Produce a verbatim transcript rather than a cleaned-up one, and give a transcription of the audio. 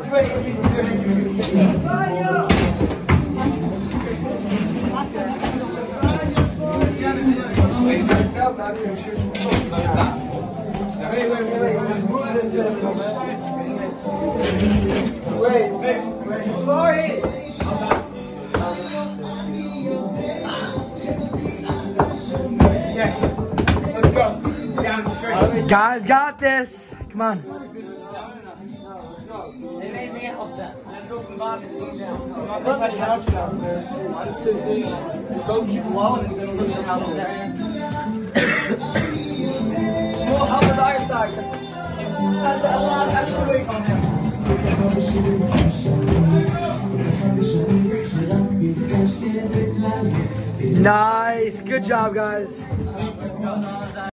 Wait, wait, wait. Sorry. Let's go. Down straight. Guys got this. Come on. One, two, three. Go keep low and then put your help there. More help on the other side because has a lot of extra weight on him. Nice. Good job, guys.